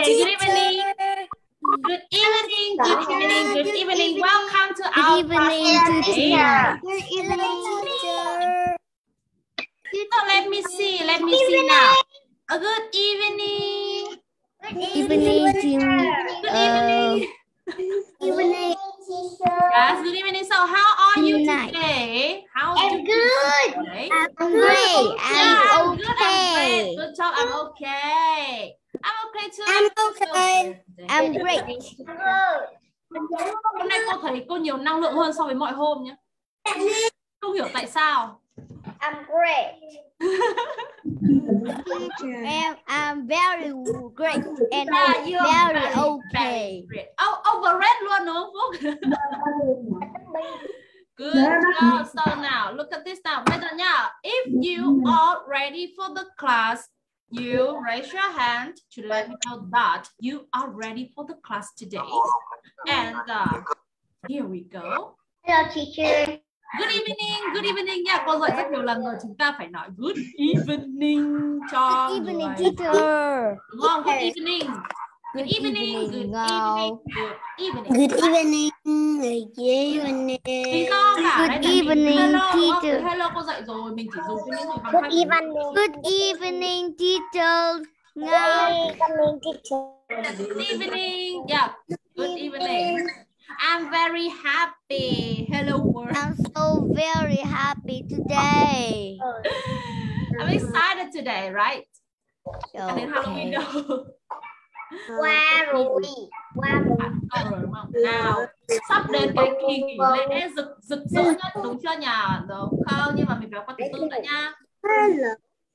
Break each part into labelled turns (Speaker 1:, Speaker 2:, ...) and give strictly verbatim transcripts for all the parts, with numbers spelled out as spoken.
Speaker 1: Okay, good evening. Good evening, good evening, good evening. Welcome to
Speaker 2: Good
Speaker 1: our
Speaker 2: evening,
Speaker 1: class today.
Speaker 2: Good evening, teacher.
Speaker 1: So let me see, let me see now. A good evening.
Speaker 2: Evening, team.
Speaker 1: Good
Speaker 2: Uh,
Speaker 1: evening.
Speaker 2: evening,
Speaker 1: Yes, good evening. So how are you
Speaker 2: Good night.
Speaker 1: today? How's
Speaker 2: I'm
Speaker 1: your
Speaker 2: good.
Speaker 1: today?
Speaker 2: I'm great.
Speaker 1: Yeah,
Speaker 2: I'm
Speaker 1: I'm good, I'm great.
Speaker 2: okay.
Speaker 1: Good job, I'm okay. I'm okay too.
Speaker 2: I'm okay. I'm great.
Speaker 1: Hôm nay cô thấy cô nhiều năng lượng hơn so với mọi hôm nhé. Không hiểu tại sao.
Speaker 2: I'm great. And I'm very great and
Speaker 1: Yeah, you are
Speaker 2: very
Speaker 1: very,
Speaker 2: okay.
Speaker 1: very great. Oh, overrated luôn đúng không Phúc? Good job. So now, look at this now. Bây giờ nha, if you are ready for the class, you raise your hand to let me know that you are ready for the class today. And uh, here we go.
Speaker 2: Hello, teacher.
Speaker 1: Good evening, good evening nha. Cô dạy rất nhiều lần rồi, chúng ta phải nói good evening cho
Speaker 2: Good evening,
Speaker 1: người.
Speaker 2: teacher.
Speaker 1: Đúng không? Good evening. Good
Speaker 2: Good
Speaker 1: evening,
Speaker 2: evening,
Speaker 1: good
Speaker 2: Ngao.
Speaker 1: evening, good evening.
Speaker 2: Good evening. Good evening.
Speaker 1: Lý do cả
Speaker 2: Good
Speaker 1: đấy là mình
Speaker 2: evening,
Speaker 1: hello, đúng không?
Speaker 2: teacher.
Speaker 1: Từ hello cô dạy rồi, mình chỉ dùng cho những người
Speaker 2: Good
Speaker 1: khác.
Speaker 2: evening. Good evening, teacher. Ngao.
Speaker 1: Good evening. Yeah, good evening. I'm very happy. Hello world.
Speaker 2: I'm so very happy today.
Speaker 1: I'm excited today, right? And then Halloween
Speaker 2: Okay.
Speaker 1: đâu?
Speaker 2: Qua rồi. Qua rồi.
Speaker 1: Còn rồi đúng không? Nào, sắp đến cái kỳ nghỉ lễ rực rực rỡ nhất đúng chưa nhỉ? Đúng không? Nhưng mà mình phải qua thứ tư đã nha.
Speaker 2: Hello.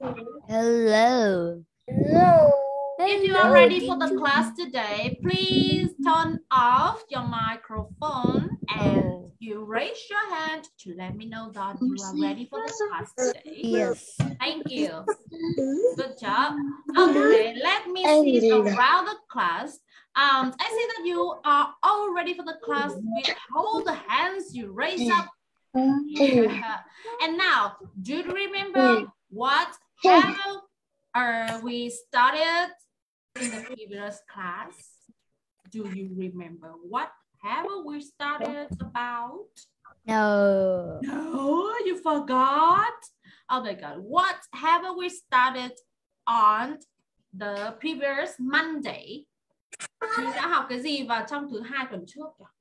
Speaker 2: Hello. Hello.
Speaker 1: If you are ready for the class today, please turn off your microphone and you raise your hand to let me know that you are ready for the class today.
Speaker 2: Yes.
Speaker 1: Thank you. Good job. Okay, let me see around the class. Um, I see that you are all ready for the class with all the hands you raise up. Yeah. And now, do you remember what have uh, we started in the previous class? Do you remember what have we started about?
Speaker 2: No.
Speaker 1: No, you forgot. Oh my God, what have we started on the previous Monday? Mình đã học cái gì vào trong thứ hai tuần trước nhỉ?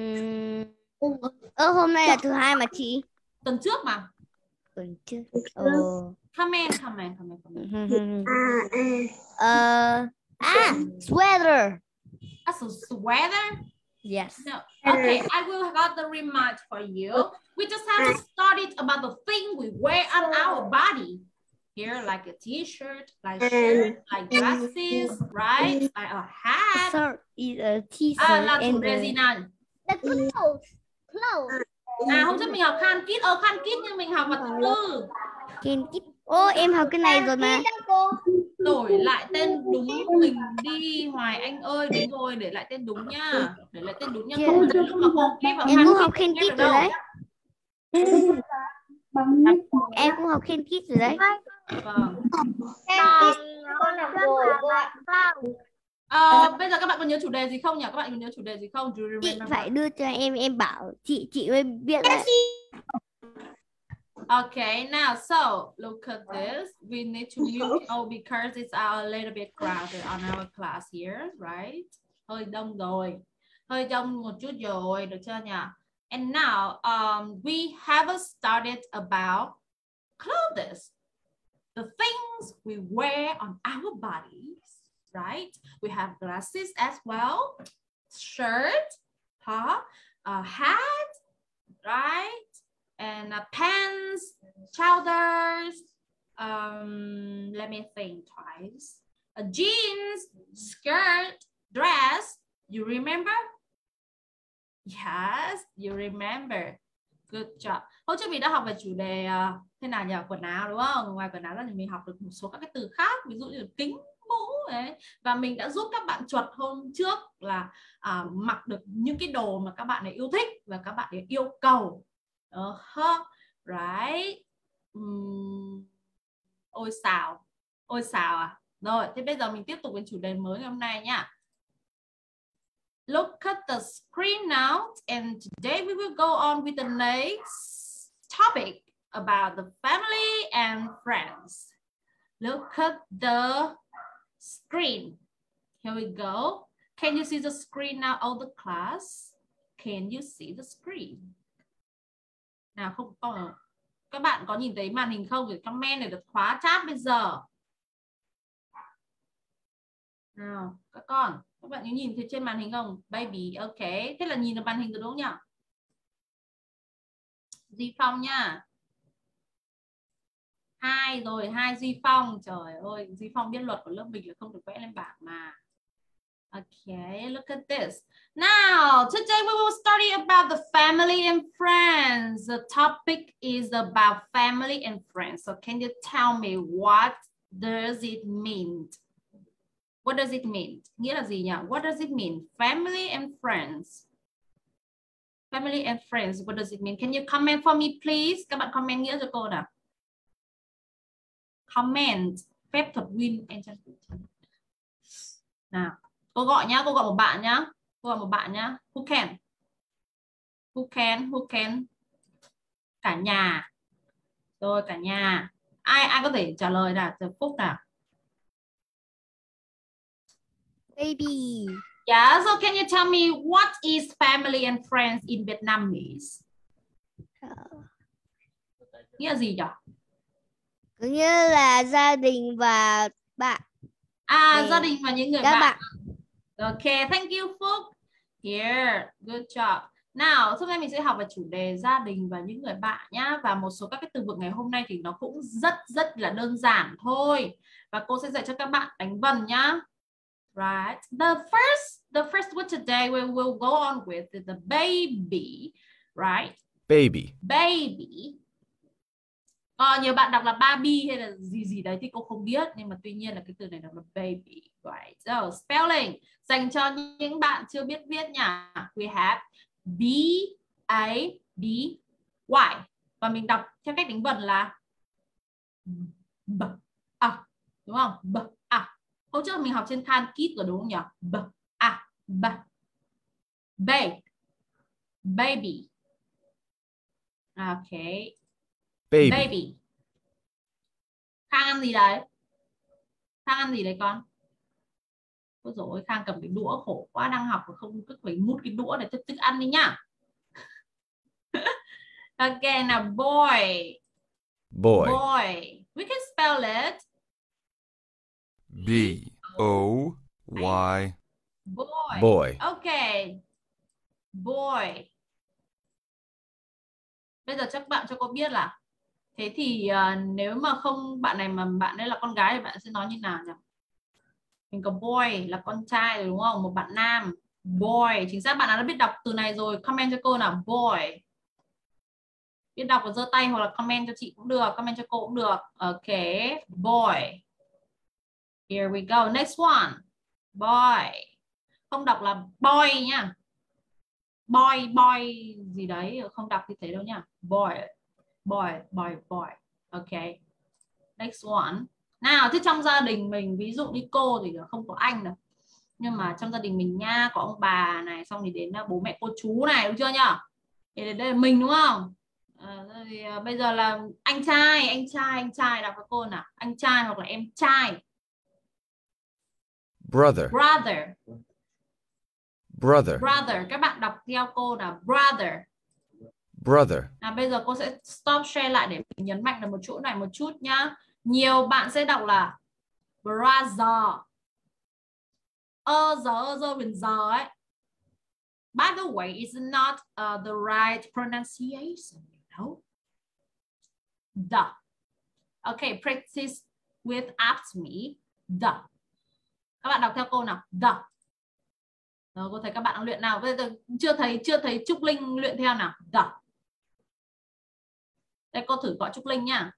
Speaker 2: Ừm. Ơ, hôm nay là thứ hai mà chị.
Speaker 1: Tuần trước mà.
Speaker 2: Tuần trước. Ồ.
Speaker 1: Comment, comment, comment, comment.
Speaker 2: Ờ. À, sweater.
Speaker 1: That's a sweater?
Speaker 2: Yes.
Speaker 1: No. Okay, I will got the remind for you. We just have to study about the thing we wear on our body. Here, like a t-shirt, like shirt, like dresses, right? Like a hat.
Speaker 2: Sorry, a t-shirt
Speaker 1: À, là chủ
Speaker 2: and
Speaker 1: đề gì nào?
Speaker 2: the clothes. Clothes.
Speaker 1: À, hôm trước mình học Khan Kit, ờ Khan Kit nhưng mình học vào thứ tư.
Speaker 2: Khan Kit. Ô, em học cái này rồi mà.
Speaker 1: Đổi lại tên đúng mình đi Hoài Anh ơi, đúng rồi, để lại tên đúng nhá. Để lại tên đúng nha, không phải lúc mà cô ghép vào
Speaker 2: em cũng học
Speaker 1: Khan
Speaker 2: Khan
Speaker 1: Kit
Speaker 2: Kit rồi đấy.
Speaker 1: À,
Speaker 2: em cũng học Khan Kit rồi đấy.
Speaker 1: Vâng.
Speaker 2: Con học rồi cô ạ.
Speaker 1: À, bây giờ các bạn còn nhớ chủ đề gì không nhỉ? Các bạn còn nhớ chủ đề gì không? Do you
Speaker 2: Chị
Speaker 1: remember?
Speaker 2: phải đưa cho em, em bảo chị chị mới biết đấy.
Speaker 1: Okay, now so look at this. We need to mute oh because it's a little bit crowded on our class here, right? Hơi đông rồi, hơi đông một chút rồi, được chưa nhỉ? And now um, we have started about clothes, the things we wear on our bodies, right? We have glasses as well, shirt, huh? A hat, right? And uh, pants, trousers, um, let me think twice. A jeans, skirt, dress. You remember? Yes, you remember. Good job. Hôm trước mình đã học về chủ đề uh, thế nào nhỉ? Quần áo đúng không? Ngoài quần áo ra thì mình học được một số các cái từ khác, ví dụ như kính, mũ ấy. Và mình đã giúp các bạn chuột hôm trước là uh, mặc được những cái đồ mà các bạn ấy yêu thích và các bạn ấy yêu cầu. Uh-huh. Right. Uhm. Ôi xào. Ôi xào à? Rồi, thế bây giờ mình tiếp tục với chủ đề mới ngày hôm nay nha. Look at the screen now, and today we will go on with the next topic about the family and friends. Look at the screen. Here we go. Can you see the screen now, all the class? Can you see the screen? Nào, không có. Các bạn có nhìn thấy màn hình không? Thì comment để được khóa chat bây giờ. Nào, các con, các bạn có nhìn thấy trên màn hình không? Baby, ok. Thế là nhìn được màn hình rồi đúng không nhỉ? Duy Phong nha. Hai rồi, hai Duy Phong. Trời ơi, Duy Phong biết luật của lớp mình là không được vẽ lên bảng mà. Okay, look at this. Now, today we will study about the family and friends. The topic is about family and friends. So can you tell me what does it mean? What does it mean? Nghĩa là gì nhỉ? What does it mean? Family and friends. Family and friends. What does it mean? Can you comment for me, please? Các bạn comment nghĩa cho cô nào. Comment. Phép thuật win. Nào. Cô gọi nhá. Cô gọi một bạn nhá. Cô gọi một bạn nhá. Who can? Who can? Who can? Cả nhà. Rồi, cả nhà. Ai ai có thể trả lời nào? Từ Phúc nào.
Speaker 2: Baby.
Speaker 1: Yeah, so can you tell me what is family and friends in Vietnamese? Nghĩa là gì nhỉ?
Speaker 2: Có nghĩa là gia đình và bạn.
Speaker 1: À,
Speaker 2: Để
Speaker 1: gia đình và những người
Speaker 2: các
Speaker 1: bạn.
Speaker 2: bạn.
Speaker 1: Okay, thank you Phúc. Here, good job. Nào, hôm nay mình sẽ học về chủ đề gia đình và những người bạn nhá. Và một số các cái từ vựng ngày hôm nay thì nó cũng rất rất là đơn giản thôi. Và cô sẽ dạy cho các bạn đánh vần nhá. Right. The first, the first word today we will go on with is the baby, right?
Speaker 3: Baby.
Speaker 1: Baby. Còn nhiều bạn đọc là baby hay là gì gì đấy thì cô không biết, nhưng mà tuy nhiên là cái từ này đọc là baby, right? So spelling dành cho những bạn chưa biết viết nha. We have B A B Y và mình đọc theo cách đánh vần là b a, đúng không? B a. Hôm trước mình học trên Khan Kit rồi đúng không nhỉ? B a b b baby. Okay.
Speaker 3: Baby.
Speaker 1: Baby. Khang ăn gì đấy? Khang ăn gì đấy con? Ôi dồi ôi, Khang cầm cái đũa khổ quá, đang học và không cứ phải mút cái đũa để tức tức ăn đi nhá. Okay, nào boy.
Speaker 3: Boy.
Speaker 1: Boy. We can spell it.
Speaker 4: B O Y.
Speaker 1: Boy.
Speaker 3: Boy.
Speaker 1: Okay. Boy. Bây giờ chắc bạn cho cô biết là thế thì uh, nếu mà không bạn này mà bạn ấy là con gái thì bạn sẽ nói như nào nhỉ? Mình có boy là con trai rồi đúng không? Một bạn nam. Boy. Chính xác, bạn nào đã biết đọc từ này rồi comment cho cô nào. Boy. Biết đọc và giơ tay hoặc là comment cho chị cũng được, comment cho cô cũng được. Ok. Boy. Here we go. Next one. Boy. Không đọc là boy nhá. Boy, boy gì đấy, không đọc như thế đâu nhá. Boy. Boy, boy, boy. Ok. Next one. Nào, thế trong gia đình mình, ví dụ như cô thì không có anh đâu. Nhưng mà trong gia đình mình nha, có ông bà này, xong thì đến bố mẹ cô chú này, đúng chưa nhá? Thì đây là mình đúng không? À, thì bây giờ là anh trai, anh trai, anh trai đọc với cô nào. Anh trai hoặc là em trai.
Speaker 3: Brother.
Speaker 1: Brother.
Speaker 3: Brother.
Speaker 1: Brother. Các bạn đọc theo cô nào. Brother.
Speaker 3: Brother.
Speaker 1: À, bây giờ cô sẽ stop share lại để mình nhấn mạnh vào một chỗ này một chút nhá. Nhiều bạn sẽ đọc là brother. Ơ giờ ơ giờ mình giờ ấy. By the way, it's not uh, the right pronunciation, you know. The. Okay, practice with after me. The. Các bạn đọc theo cô nào. The. Rồi, cô thấy các bạn đang luyện nào. Bây giờ chưa thấy chưa thấy Trúc Linh luyện theo nào. The. Đây cô thử gọi Trúc Linh nha.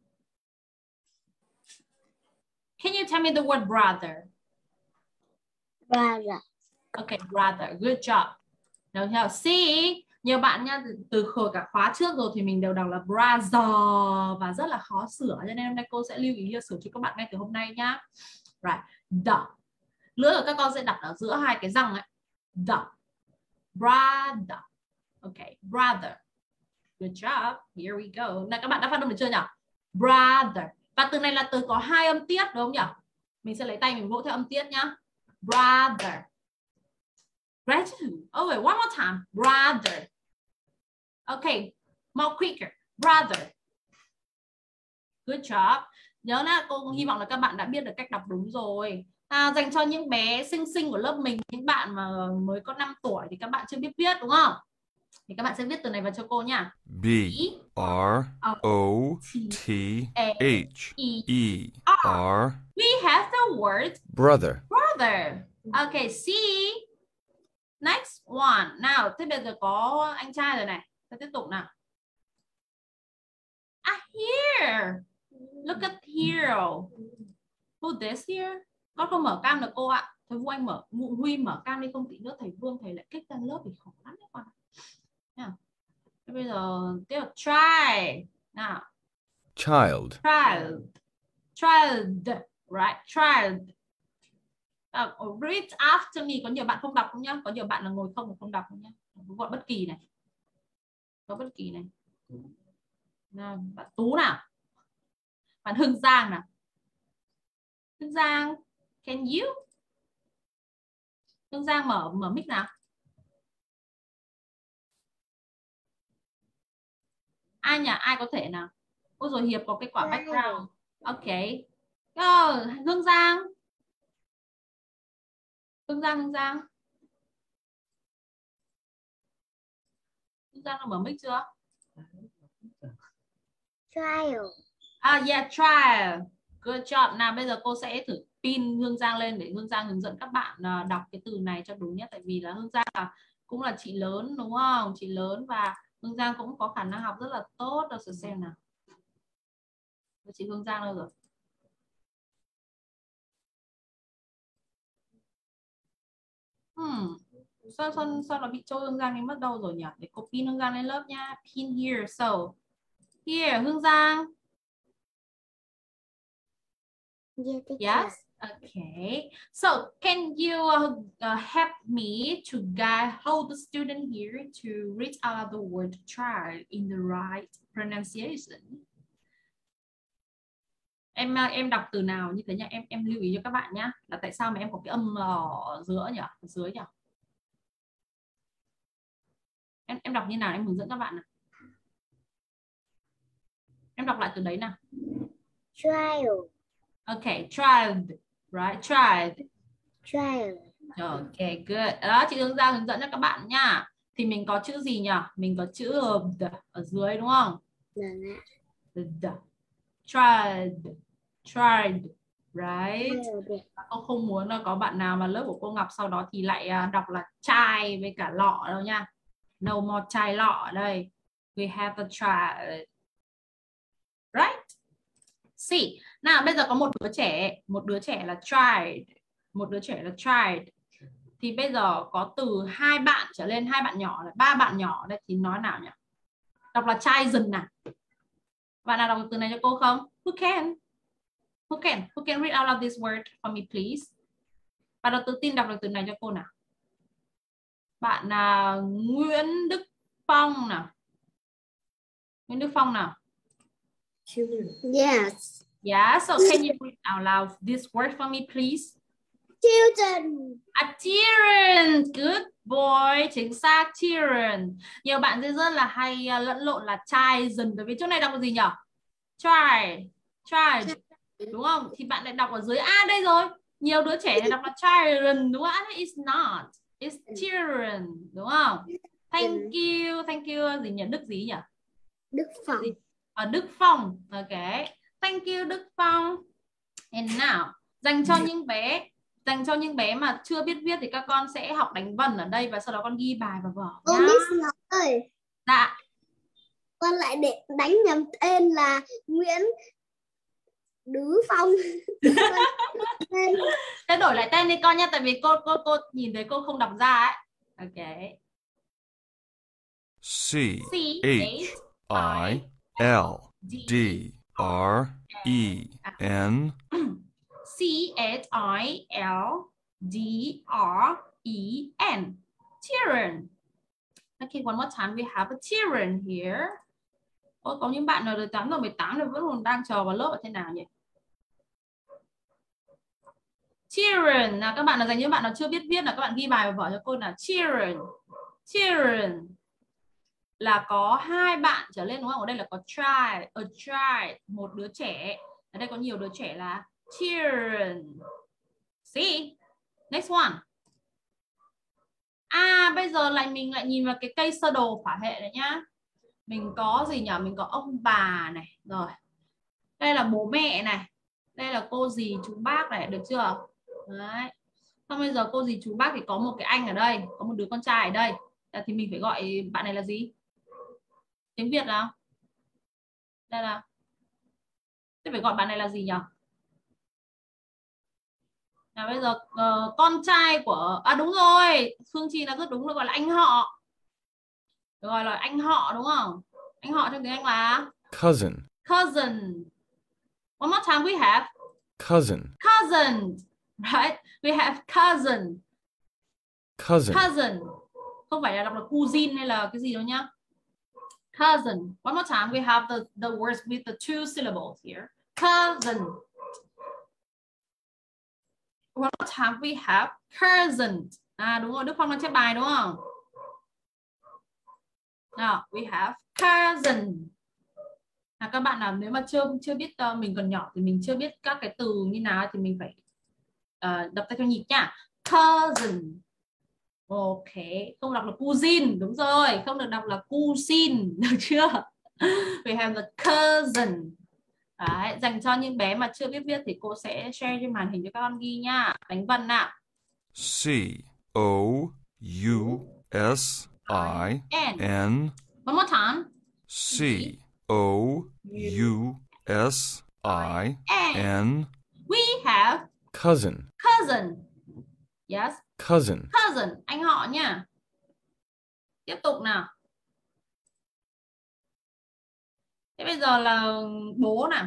Speaker 1: Can you tell me the word brother?
Speaker 2: Brother.
Speaker 1: Okay, brother. Good job. Được chưa? See, nhiều bạn nha, từ khởi cả khóa trước rồi thì mình đều đọc là brother và rất là khó sửa, cho nên hôm nay cô sẽ lưu ý là sửa cho các bạn ngay từ hôm nay nhá. Right. The. Lưỡi của các con sẽ đặt ở giữa hai cái răng ấy. The. Brother. Okay. Brother. Good job. Here we go. Này các bạn đã phát âm được chưa nhỉ? Brother. Và từ này là từ có hai âm tiết đúng không nhỉ? Mình sẽ lấy tay mình vỗ theo âm tiết nhá. Brother. Gratitude. Oh wait, one more time. Brother. Okay. More quicker. Brother. Good job. Nhớ là cô hy vọng là các bạn đã biết được cách đọc đúng rồi. À, dành cho những bé xinh xinh của lớp mình, những bạn mà mới có năm tuổi thì các bạn chưa biết viết đúng không? Thì các bạn sẽ viết từ này vào cho cô nha.
Speaker 4: B R O T H E R.
Speaker 1: We have the word
Speaker 3: brother,
Speaker 1: brother. Okay, C. Next one. Nào, thế bây giờ có anh trai rồi này. Ta tiếp tục nào. Ah, here. Look at hero. Who this here? Con không mở cam được cô ạ. Thầy Vu Anh mở, Huy mở cam đi không tí nữa thầy Vương thầy lại kích ra lớp thì khó lắm đấy con. Nào. Thế bây giờ tiếp tục try. Nào.
Speaker 3: child,
Speaker 1: Child. Child. Right, child. Uh, read after me. Có nhiều bạn không đọc không nhá? Có nhiều bạn là ngồi không không đọc không nhá? Gọi bất kỳ này. Có bất kỳ này. Nào, bạn Tú nào. Bạn Hưng Giang nào. Hưng Giang, can you? Hưng Giang mở mở mic nào. Ai nhỉ? Ai có thể nào? Ôi rồi Hiệp có cái quả background. Ok. Go, Hưng Giang. Hưng Giang, Hưng Giang. Hưng Giang đã mở mic chưa?
Speaker 2: Child.
Speaker 1: Ah, yeah, trial. Good job. Nào bây giờ cô sẽ thử pin Hương Giang lên để Hương Giang hướng dẫn các bạn đọc cái từ này cho đúng nhất. Tại vì là Hương Giang là, cũng là chị lớn đúng không? Chị lớn và Hương Giang cũng có khả năng học rất là tốt. Được sự xem nào. Chị Hương Giang đâu rồi? Hmm. Sao, sao, sao nó bị trôi Hương Giang đi mất đâu rồi nhỉ? Để cô pin Hương Giang lên lớp nha. Pin here. So, here, Hương Giang. Yes. Okay. So, can you uh, uh, help me to guide how the student here to read out the word child in the right pronunciation? Em em đọc từ nào như thế nhá. Em em lưu ý cho các bạn nhá. Là tại sao mà em có cái âm ở giữa nhỉ? Ở dưới nhỉ? Em em đọc như nào em hướng dẫn các bạn nào. Em đọc lại từ đấy nào.
Speaker 2: Child.
Speaker 1: Okay, child, right? Child.
Speaker 2: Child.
Speaker 1: Okay, good. Đó, chị Hương Giang hướng dẫn cho các bạn nha. Thì mình có chữ gì nhỉ? Mình có chữ the ở dưới đúng không? The, the. Child, child, right? Cô không muốn là có bạn nào mà lớp của cô Ngọc sau đó thì lại đọc là chai với cả lọ đâu nha. No more chai lọ ở đây. We have a child. Right? See. Nào bây giờ có một đứa trẻ, một đứa trẻ là child, một đứa trẻ là child. Thì bây giờ có từ hai bạn trở lên, hai bạn nhỏ, ba bạn nhỏ đây thì nói nào nhỉ? Đọc là children nào. Bạn nào đọc được từ này cho cô không? Who can? Who can? Who can read out loud this word for me please? Bạn nào tự tin đọc được từ này cho cô nào? Bạn nào Nguyễn Đức Phong nào. Nguyễn Đức Phong nào.
Speaker 2: Yes.
Speaker 1: Yeah, so can you read out loud this word for me please?
Speaker 2: Children.
Speaker 1: A children. Good boy. Chính xác, children. Nhiều bạn sẽ rất là hay uh, lẫn lộn là children. Bởi vì chỗ này đọc là gì nhỉ? Child. Child. Đúng không? Thì bạn lại đọc ở dưới. À đây rồi. Nhiều đứa trẻ này đọc là children. Đúng không? À, it's not. It's children. Đúng không? Thank you. Thank you. Gì nhỉ? Đức gì nhỉ?
Speaker 2: Đức Phong.
Speaker 1: Ở Đức Phong. Ok. Thank you Đức Phong. And now, dành cho những bé dành cho những bé mà chưa biết viết thì các con sẽ học đánh vần ở đây và sau đó con ghi bài vào vở nhá.
Speaker 2: Cô Miss Ngọc ơi.
Speaker 1: Dạ.
Speaker 2: Con lại để đánh nhầm tên là Nguyễn Đứ Phong.
Speaker 1: Thế đổi lại tên đi con nha, tại vì cô cô cô nhìn thấy cô không đọc ra ấy. Ok.
Speaker 4: C H I L D R E N.
Speaker 1: C C H I L D R E N. Children. Okay, one more time. We have a children here. Ôi, có những bạn nào được tám rồi mười tám rồi vẫn còn đang chờ vào lớp ở thế nào nhỉ? Children là các bạn là dành những bạn nào chưa biết viết là các bạn ghi bài vào vở cho cô là children. Children là có hai bạn trở lên đúng không? Ở đây là có child, a child, một đứa trẻ. Ở đây có nhiều đứa trẻ là children. See? Next one. À bây giờ lại mình lại nhìn vào cái cây sơ đồ phả hệ này nhá. Mình có gì nhỉ? Mình có ông bà này. Rồi. Đây là bố mẹ này. Đây là cô dì chú bác này, được chưa? Đấy. Xong bây giờ cô dì chú bác thì có một cái anh ở đây, có một đứa con trai ở đây. Thì mình phải gọi bạn này là gì? Tiếng Việt nào? Đây là. Thế phải gọi bạn này là gì nhỉ? Nào bây giờ uh, con trai của à đúng rồi, Phương Chi là rất đúng, nó gọi là anh họ. Được gọi là anh họ đúng không? Anh họ trong tiếng Anh là
Speaker 3: cousin.
Speaker 1: Cousin. One more time we have
Speaker 3: cousin.
Speaker 1: Cousin. Right? We have cousin.
Speaker 3: Cousin.
Speaker 1: Cousin. Không phải là đọc là cousin hay là cái gì đâu nhá. Cousin. One more time we have the the words with the two syllables here. Cousin. One more time we have cousin. À đúng rồi, Đức Phong đang chép bài đúng không? Now we have cousin. À, các bạn nào nếu mà chưa chưa biết uh, mình còn nhỏ thì mình chưa biết các cái từ như nào thì mình phải uh, đọc theo nhịp nha. Cousin. Ok, không đọc là cousin, đúng rồi, không được đọc là cousin, được chưa? We have the cousin. Đấy, dành cho những bé mà chưa biết viết thì cô sẽ share trên màn hình cho các con ghi nha. Đánh vần nào.
Speaker 4: C O U S I N.
Speaker 1: One more time.
Speaker 4: C O U S I N.
Speaker 1: We have
Speaker 3: cousin.
Speaker 1: cousin. Yes.
Speaker 3: Cousin.
Speaker 1: Cousin, anh họ nha. Tiếp tục nào. Thế bây giờ là bố nào.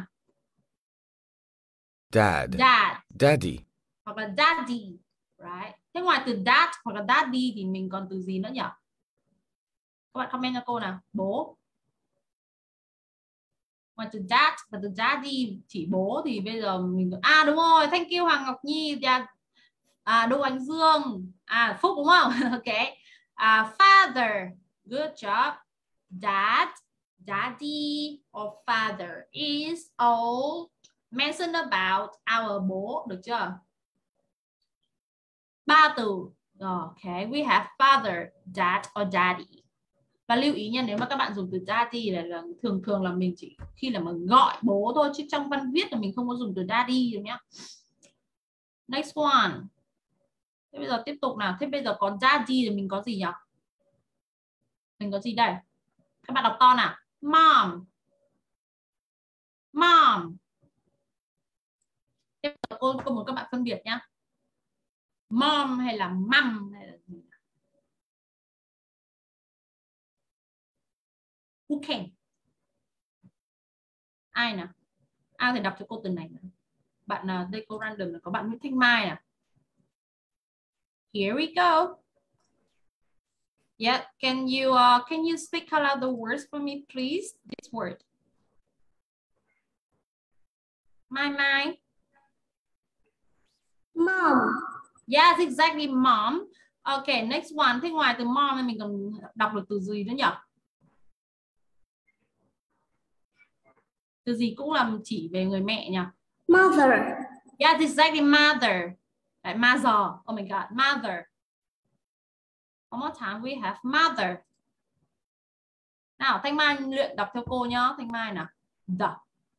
Speaker 3: Dad.
Speaker 1: Dad.
Speaker 3: Daddy.
Speaker 1: Hoặc là daddy. Right. Thế ngoài từ dad hoặc là daddy thì mình còn từ gì nữa nhỉ? Các bạn comment cho cô nào. Bố. Ngoài từ dad và từ daddy chỉ bố thì bây giờ mình... À đúng rồi, thank you Hoàng Ngọc Nhi. Yeah. À, Đỗ Ánh Dương. À, Phúc đúng không? Ok. À, father. Good job. Dad, daddy or father is all mentioned about our bố. Được chưa? Ba từ. Ok. We have father, dad or daddy. Và lưu ý nha, nếu mà các bạn dùng từ daddy là, là thường thường là mình chỉ khi là mà gọi bố thôi, chứ trong văn viết là mình không có dùng từ daddy đâu nhá. Next one. Thế bây giờ tiếp tục nào. Thế bây giờ có daddy thì mình có gì nhỉ? Mình có gì đây? Các bạn đọc to nào. Mom. Mom. Tiếp tục cô, cô muốn các bạn phân biệt nhá. Mom hay là mom hay là gì? Who can? Ai nào? Ai thì đọc cho cô từ này nào. Bạn nào đây cô random là có bạn Nguyễn Thanh Mai nào. Here we go. Yeah, can you uh, can you speak out the words for me, please? This word. Mai Mai.
Speaker 2: Mom.
Speaker 1: Yes, exactly, mom. Okay, next one. Thế ngoài từ mom thì mình còn đọc được từ gì nữa nhỉ? Từ gì cũng làm chỉ về người mẹ nhỉ?
Speaker 2: Mother.
Speaker 1: Yes, exactly, mother. Right, mother. Oh my God, mother. One more time, we have mother. Nào, Thanh Mai luyện đọc theo cô nhá. Thanh Mai nào. The.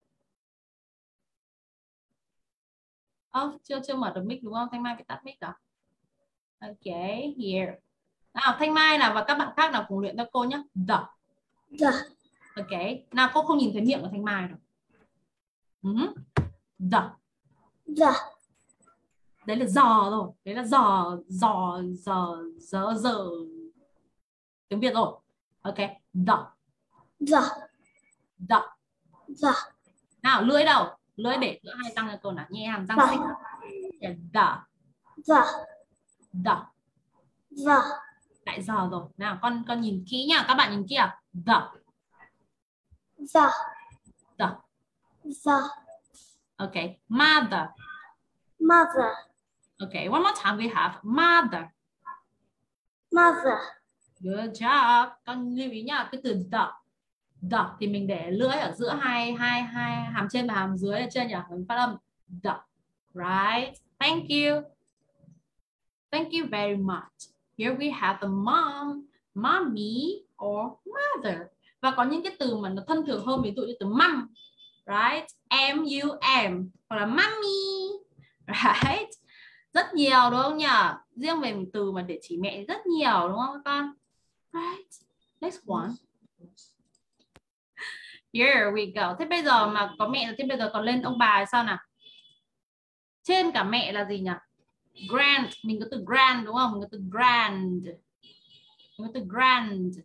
Speaker 1: Oh, chưa chưa mở được mic đúng không? Thanh Mai phải tắt mic đó. Okay, here. Nào, Thanh Mai nào và các bạn khác nào cùng luyện theo cô nhé. The.
Speaker 2: The.
Speaker 1: Okay. Nào, cô không nhìn thấy miệng của Thanh Mai đâu. Uh-huh. The.
Speaker 2: The.
Speaker 1: Đấy là giò rồi. Đấy là giò, giò, giò, giò, giò. Tiếng Việt rồi. Ok. The.
Speaker 2: The.
Speaker 1: The.
Speaker 2: The.
Speaker 1: Nào, lưỡi đâu? lưỡi để giữa hai răng cho cô nào, nhẹ hàm răng
Speaker 2: Vâng.
Speaker 1: xích. The.
Speaker 2: The.
Speaker 1: The.
Speaker 2: The.
Speaker 1: Lại giờ rồi. Nào con con nhìn kỹ nha, các bạn nhìn kỹ. The.
Speaker 2: The.
Speaker 1: The.
Speaker 2: The.
Speaker 1: Okay. Mother.
Speaker 2: Mother.
Speaker 1: Okay. One more time we have mother.
Speaker 2: Mother.
Speaker 1: Good job. Con lưu ý nha, cái từ the. The thì mình để lưỡi ở giữa hai hai hai hàm trên và hàm dưới ở trên nhỉ, mình phát âm the. Right. Thank you. Thank you very much. Here we have the mom, mommy or mother. Và có những cái từ mà nó thân thường hơn, ví dụ như từ mom, right? M U M hoặc là mommy, right? Rất nhiều đúng không nhỉ? Riêng về một từ mà để chỉ mẹ rất nhiều đúng không các con? Right. Next one. Here we go. Thế bây giờ mà có mẹ rồi, thế bây giờ còn lên ông bà sao nào? Trên cả mẹ là gì nhỉ? Grand, mình có từ grand đúng không? Mình có từ grand. Mình có từ grand.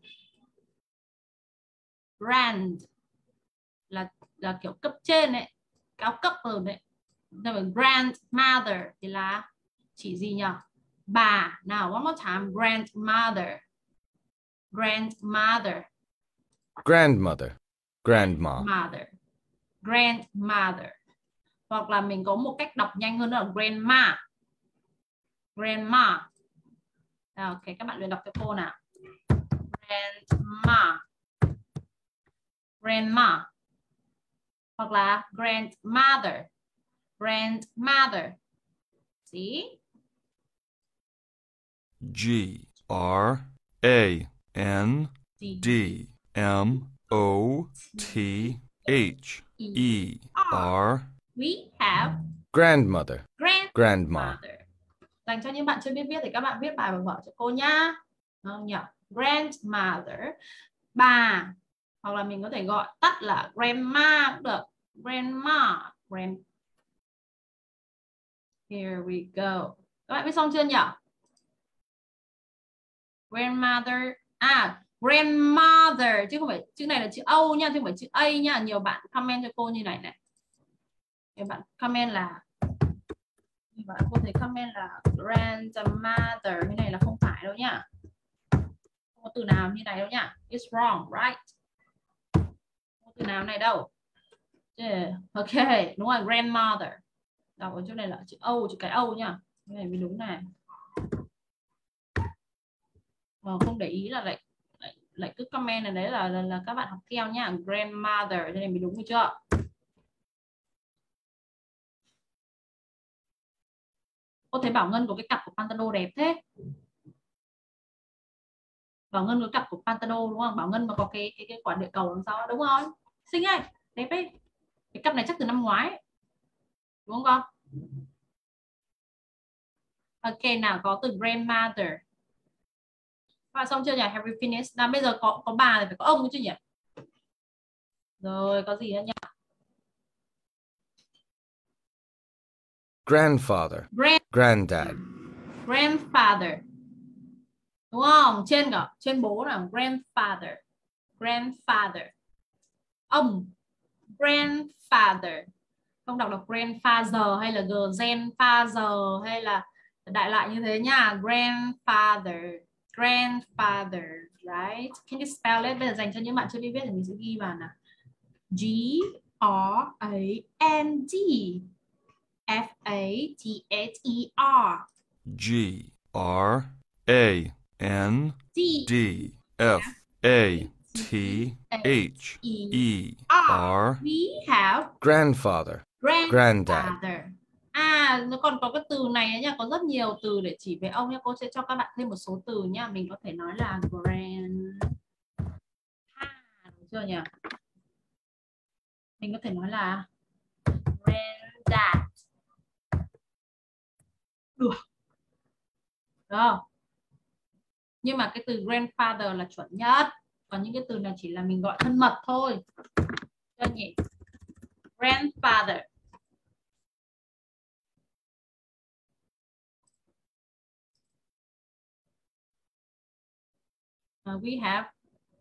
Speaker 1: Grand là là kiểu cấp trên ấy, cao cấp hơn đấy. Rồi grandmother thì là chỉ gì nhỉ? Bà. Nào, one more time. Grandmother. Grandmother.
Speaker 3: Grandmother. Grandma.
Speaker 1: Mother. Grandmother. Hoặc là mình có một cách đọc nhanh hơn nữa là grandma. Grandma. Ok, các bạn luyện đọc cho cô nào. Grandma. Grandma. Hoặc là grandmother. Grandmother. See?
Speaker 4: G R A N D M O T H E R.
Speaker 1: We have
Speaker 3: Grandmother.
Speaker 1: grandmother.
Speaker 3: Grandma.
Speaker 1: Dành cho những bạn chưa biết viết thì các bạn viết bài bằng vở cho cô nhá. Không nhỉ? Grandmother. Bà. Hoặc là mình có thể gọi tắt là grandma cũng được. Grandma. Grand. Here we go. Các bạn viết xong chưa nhỉ? Grandmother. À, grandmother chứ không phải chữ này là chữ O nha, chứ không phải chữ A nha. Nhiều bạn comment cho cô như này này. Nhiều bạn comment là nhiều bạn cô thấy comment là grandmother như này là không phải đâu nhá. Không có từ nào như này đâu nhá. It's wrong, right? Không có từ nào này đâu. Yeah. Ok, đúng rồi, grandmother. Đọc ở chỗ này là chữ O, chữ cái O nhá. Cái này mới đúng này. Mà không để ý là lại lại, lại cứ comment này đấy là, là là các bạn học theo nhá. Grandmother, cái này mới đúng rồi chưa? Cô thấy Bảo Ngân có cái cặp của Pantalo đẹp thế. Bảo Ngân có cặp của Pantalo đúng không? Bảo Ngân mà có cái cái cái quả địa cầu đằng sau đúng không? Xinh ấy, đẹp ấy. Cái cặp này chắc từ năm ngoái. Đúng không con? Ok, nào có từ grandmother. Các bạn xong chưa nhỉ? Have you finished? Nào bây giờ có có bà thì phải có ông chứ nhỉ? Rồi, có gì nữa nhỉ?
Speaker 3: Grandfather.
Speaker 1: Grand,
Speaker 3: Granddad.
Speaker 1: grandfather. Đúng không? Trên cả trên bố là grandfather. Grandfather. Ông. Grandfather. Không đọc đọc grandfather hay là grandfather hay là đại lại như thế nha. Grandfather. Grandfather. Right? Can you spell it? Bây giờ dành cho những bạn chưa biết viết thì mình sẽ ghi vào nào. G R A N D F A T H E R.
Speaker 4: G R A N D F A T H E R.
Speaker 1: We have
Speaker 3: Grandfather.
Speaker 1: grandfather.
Speaker 3: Granddad.
Speaker 1: À, nó còn có cái từ này nha, có rất nhiều từ để chỉ về ông nhé. Cô sẽ cho các bạn thêm một số từ nha. Mình có thể nói là grand. Đúng chưa nhỉ? Mình có thể nói là granddad. Được. Được. Nhưng mà cái từ grandfather là chuẩn nhất. Còn những cái từ này chỉ là mình gọi thân mật thôi. Cho nhỉ? Grandfather. Uh, we have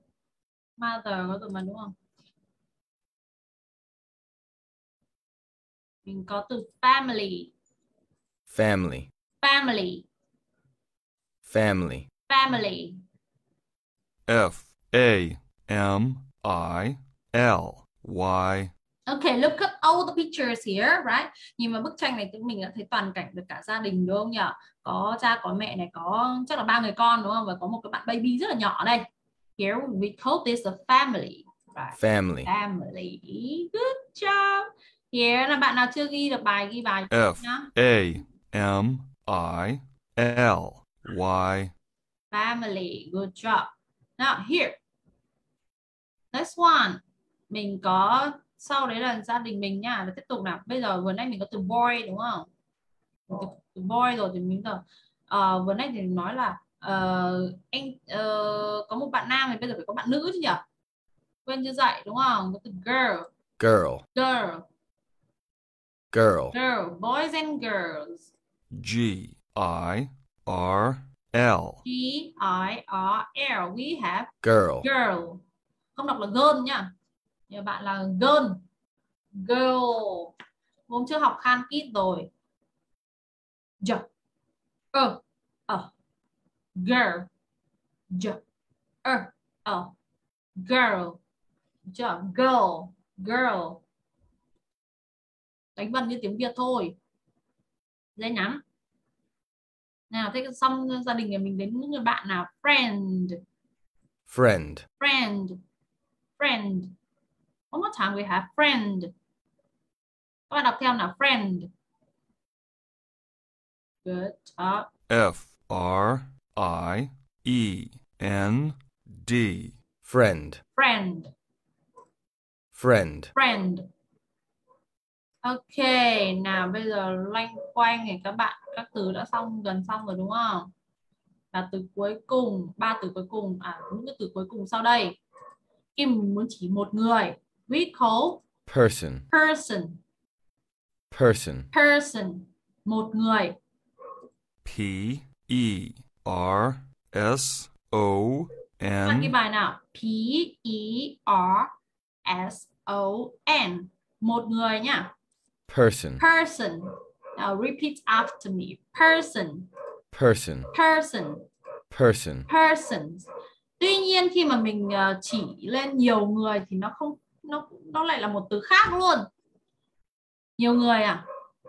Speaker 1: mother có từ mà đúng không? Mình có từ family.
Speaker 3: Family.
Speaker 1: Family.
Speaker 3: Family.
Speaker 1: Family.
Speaker 4: F A M I L Y.
Speaker 1: Okay, look at all the pictures here, right? Nhìn vào bức tranh này tụi mình đã thấy toàn cảnh được cả gia đình đúng không nhỉ? Có cha, có mẹ này, có chắc là ba người con đúng không? Và có một cái bạn baby rất là nhỏ đây. Here we call this a family. Right.
Speaker 3: Family.
Speaker 1: Family. Good job. Here là bạn nào chưa ghi được bài ghi bài
Speaker 4: F
Speaker 1: nhá.
Speaker 4: A M I L Y.
Speaker 1: Family. Good job. Now here. Next one. Mình có sau đấy là gia đình mình nha. Và tiếp tục nào. Bây giờ vừa nãy mình có từ boy đúng không? Từ, từ boy rồi thì mình giờ uh, vừa nãy thì mình nói là uh, anh uh, có một bạn nam thì bây giờ phải có bạn nữ chứ nhỉ? Quên chưa dạy đúng không? Có từ girl.
Speaker 3: Girl.
Speaker 1: Girl.
Speaker 3: Girl.
Speaker 1: Girl. Boys and girls.
Speaker 4: G I R L.
Speaker 1: G I R L. We have
Speaker 3: Girl.
Speaker 1: girl. Không đọc là girl nhá. Nhiều bạn là girl. Girl. Hôm trước học Khan Kid rồi. J. Ờ. Ờ. Girl. J. Ờ. Ờ. Girl. J. Girl. Girl. Đánh vần như tiếng Việt thôi. Dễ nhắn. Nào, thế xong gia đình nhà mình đến những người bạn nào. Friend.
Speaker 3: Friend.
Speaker 1: Friend. Friend. One more time we have friend. Các bạn đọc theo nào. Friend. Good job.
Speaker 4: F R I E N D.
Speaker 3: Friend.
Speaker 1: Friend.
Speaker 3: Friend.
Speaker 1: Friend. Ok, nào bây giờ loanh quanh thì các bạn các từ đã xong gần xong rồi đúng không? Và từ cuối cùng, ba từ cuối cùng, à những cái từ cuối cùng sau đây. Khi mình muốn chỉ một người, we call
Speaker 3: Person.
Speaker 1: person.
Speaker 3: Person.
Speaker 1: Person, một người.
Speaker 4: P E R S O
Speaker 1: Bạn ghi
Speaker 4: N.
Speaker 1: bài nào. P E R S O N, một người nhá.
Speaker 3: Person.
Speaker 1: Person. Now repeat after me. Person.
Speaker 3: Person.
Speaker 1: Person.
Speaker 3: Person.
Speaker 1: Persons. Tuy nhiên khi mà mình chỉ lên nhiều người thì nó không nó nó lại là một từ khác luôn. Nhiều người à?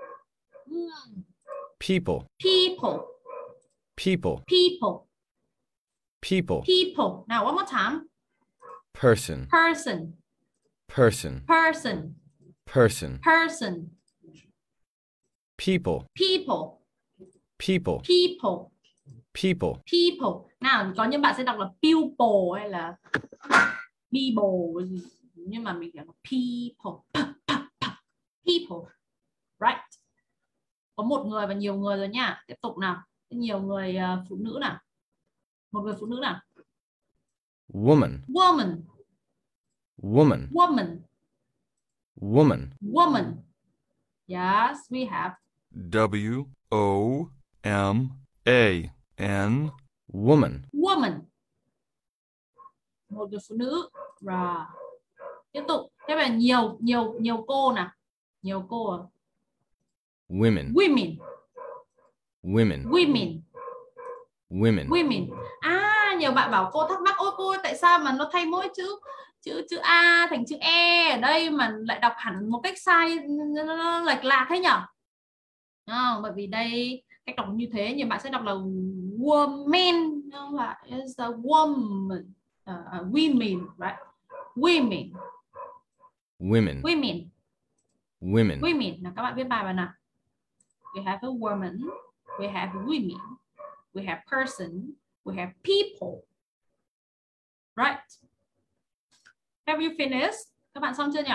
Speaker 3: People.
Speaker 1: People.
Speaker 3: People.
Speaker 1: People.
Speaker 3: People.
Speaker 1: People. Now one more time.
Speaker 3: Person.
Speaker 1: Person.
Speaker 3: Person.
Speaker 1: Person.
Speaker 3: Person.
Speaker 1: Person.
Speaker 3: People.
Speaker 1: People.
Speaker 3: People.
Speaker 1: People.
Speaker 3: People.
Speaker 1: People. Nào có những bạn sẽ đọc là pupil hay là people, nhưng mà mình đọc là people. People. Right. Có một người và nhiều người rồi nha. Tiếp tục nào. Nhiều người uh, phụ nữ nào. Một người phụ nữ nào.
Speaker 3: Woman.
Speaker 1: Woman.
Speaker 3: Woman.
Speaker 1: Woman.
Speaker 3: Woman.
Speaker 1: Woman. Yes, we have
Speaker 4: W O M A N.
Speaker 3: Woman.
Speaker 1: woman. Một người phụ nữ. Rồi. Tiếp tục. Thế là nhiều nhiều nhiều cô nào. Nhiều cô à?
Speaker 3: Women.
Speaker 1: Women.
Speaker 3: Women.
Speaker 1: Women.
Speaker 3: Women.
Speaker 1: Women. À, nhiều bạn bảo cô thắc mắc ôi cô ơi, tại sao mà nó thay mỗi chữ chữ chữ A thành chữ E ở đây mà lại đọc hẳn một cách sai, nó lệch lạc thế nhở? À, bởi vì đây cách đọc như thế nhiều bạn sẽ đọc là woman, không phải is a woman, uh, women, right? Women.
Speaker 3: Women.
Speaker 1: Women.
Speaker 3: Women.
Speaker 1: Women. Nào các bạn viết bài vào nào. We have a woman, we have women, we have person, we have people. Right? Have you finished? Các bạn xong chưa nhỉ?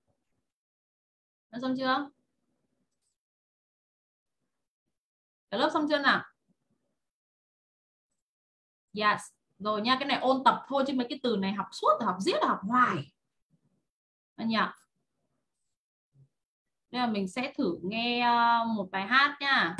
Speaker 1: Đã xong chưa? Cả lớp xong chưa nào? Yes. Rồi nha, cái này ôn tập thôi chứ mấy cái từ này học suốt là học giết là học hoài. Anh nhỉ? Bây giờ mình sẽ thử nghe một bài hát nha.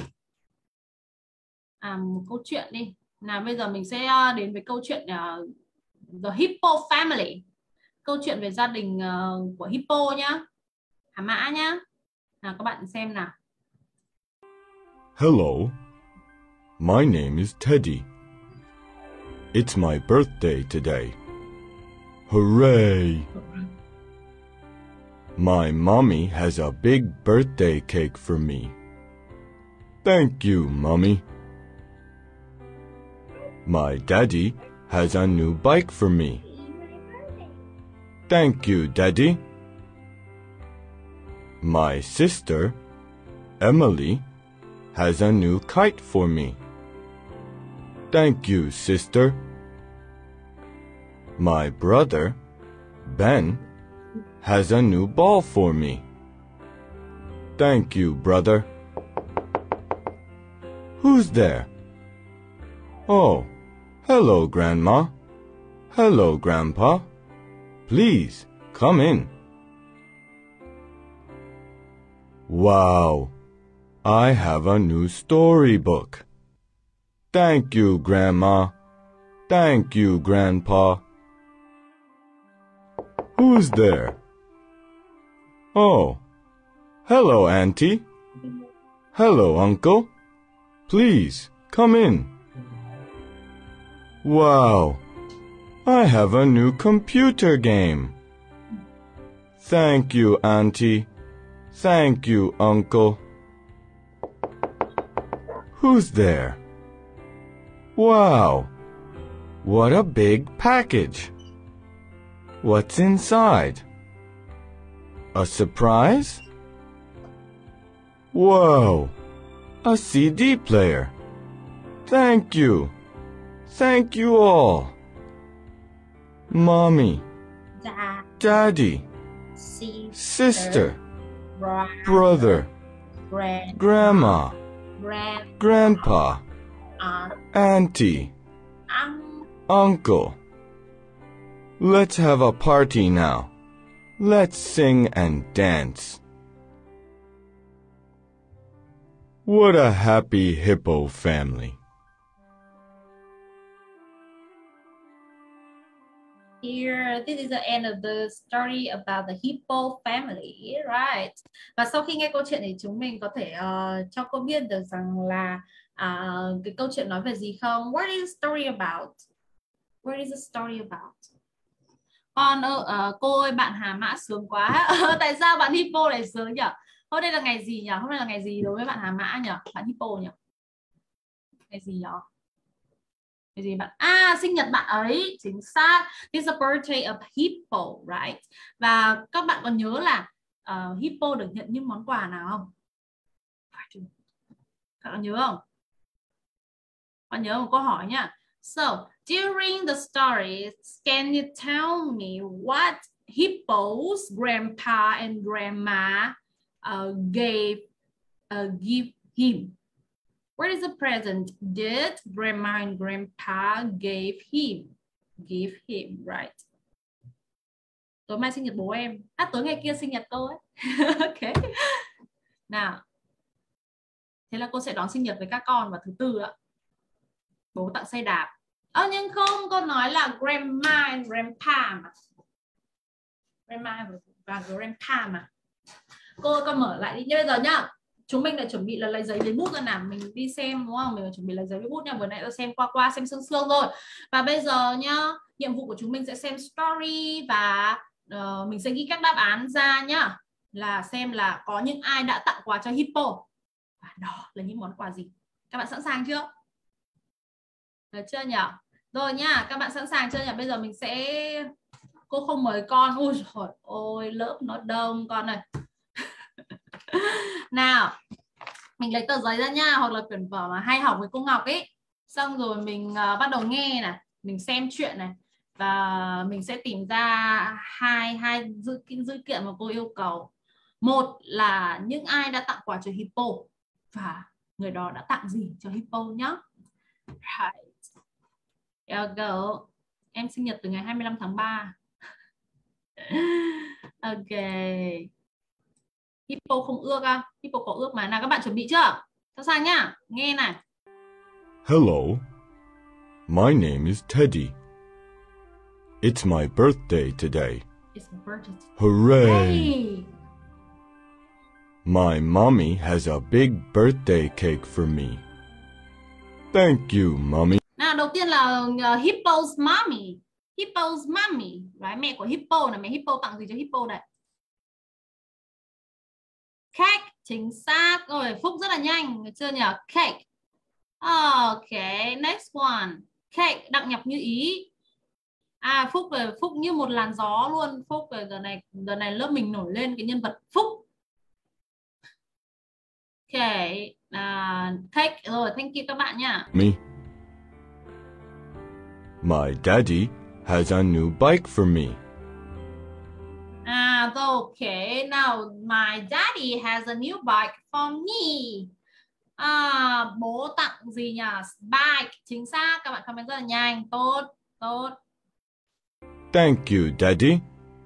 Speaker 1: À, một câu chuyện đi. Nào bây giờ mình sẽ đến với câu chuyện uh, The Hippo Family. Câu chuyện về gia đình uh, của Hippo nhá. Hà Mã nhá. Nào các bạn xem nào.
Speaker 5: Hello, my name is Teddy. It's my birthday today. Hooray! My mommy has a big birthday cake for me. Thank you, Mommy. My daddy has a new bike for me. Thank you, Daddy. My sister, Emily, has a new kite for me. Thank you, sister. My brother, Ben, has a new ball for me. Thank you, brother. Who's there? Oh, hello, Grandma. Hello, Grandpa. Please, come in. Wow, I have a new storybook. Thank you, Grandma. Thank you, Grandpa. Who's there? Oh, hello, Auntie. Hello, Uncle. Please, come in. Wow, I have a new computer game. Thank you, Auntie. Thank you, Uncle. Who's there? Wow, what a big package. What's inside? A surprise? Whoa, a C D player. Thank you. Thank you all. Mommy,
Speaker 1: Dạ.
Speaker 5: Daddy,
Speaker 1: Sister,
Speaker 5: sister,
Speaker 1: brother,
Speaker 5: brother,
Speaker 1: grand,
Speaker 5: grandma,
Speaker 1: grand,
Speaker 5: grandpa,
Speaker 1: aunt,
Speaker 5: auntie,
Speaker 1: uncle.
Speaker 5: uncle. Let's have a party now. Let's sing and dance. What a happy hippo family.
Speaker 1: Here, this is the end of the story about the hippo family, right? Và sau khi nghe câu chuyện thì chúng mình có thể uh, cho cô biết được rằng là uh, cái câu chuyện nói về gì không? What is the story about? What is the story about? Con uh, cô ơi, bạn Hà Mã sướng quá. Tại sao bạn hippo lại sướng nhỉ? Hôm nay là ngày gì nhỉ? Hôm nay là ngày gì đối với bạn Hà Mã nhỉ? Bạn hippo nhỉ? Ngày gì nhỉ? Cái gì bạn? À, sinh nhật bạn ấy, chính xác. It's a birthday of hippo, right? Và các bạn còn nhớ là uh, hippo được nhận những món quà nào không? Các bạn nhớ không? Các bạn nhớ một câu hỏi nhá. So, during the story, can you tell me what hippo's grandpa and grandma uh, gave uh, give him? What is the present did grandma and grandpa gave him? Give him, right? Tối mai sinh nhật bố em. À, tối ngày kia sinh nhật cô ấy. Ok. Nào. Thế là cô sẽ đón sinh nhật với các con vào thứ tư ạ. Bố tặng xe đạp. Ờ, nhưng không, cô nói là grandma and grandpa mà. Grandma và grandpa mà. Cô con mở lại đi. Như bây giờ nhá. Chúng mình đã chuẩn bị là lấy giấy lấy bút ra nào. Mình đi xem đúng không? Mình đã chuẩn bị lấy giấy lấy bút nha. Vừa nãy đã xem qua qua xem sương sương rồi. Và bây giờ nhá, nhiệm vụ của chúng mình sẽ xem story và uh, mình sẽ ghi các đáp án ra nhá. Là xem là có những ai đã tặng quà cho hippo. Và đó là những món quà gì. Các bạn sẵn sàng chưa? Được chưa nhỉ? Rồi nhá, các bạn sẵn sàng chưa nhỉ? Bây giờ mình sẽ... Cô không mời con. Ôi trời ơi, lớp nó đông con này. Nào, mình lấy tờ giấy ra nha, hoặc là quyển vở mà hay học với cô Ngọc ấy. Xong rồi mình uh, bắt đầu nghe này, mình xem chuyện này và mình sẽ tìm ra hai hai dữ, dữ kiện mà cô yêu cầu. Một là những ai đã tặng quà cho hippo và người đó đã tặng gì cho hippo nhá. Right. Here we go. Em sinh nhật từ ngày hai mươi lăm tháng ba. Ok. Hippo không ước à? Hippo có ước mà. Nào các bạn chuẩn bị chưa? Sẵn sàng nhá. Nghe này.
Speaker 5: Hello, my name is Teddy. It's my birthday today.
Speaker 1: It's my birthday.
Speaker 5: Hooray!
Speaker 1: Hey.
Speaker 5: My mommy has a big birthday cake for me. Thank you, mommy.
Speaker 1: Nào, đầu tiên là uh, Hippo's mommy. Hippo's mommy. Đấy, mẹ của Hippo là mẹ Hippo tặng gì cho Hippo đây? Cake, chính xác. Rồi, Phúc rất là nhanh, được chưa nhỉ? Cake. Ok, next one. Cake, Đặng nhập như ý. À, Phúc Phúc như một làn gió luôn. Phúc giờ này giờ này lớp mình nổi lên cái nhân vật Phúc. Ok, uh, cake. Rồi, thank you các bạn nha.
Speaker 5: Me. My daddy has a new bike for me.
Speaker 1: À, okay. Now my daddy has a new bike for me. À, bố tặng gì nhỉ? Bike, chính xác. Các bạn comment rất là nhanh. Tốt, tốt.
Speaker 5: Thank you, daddy.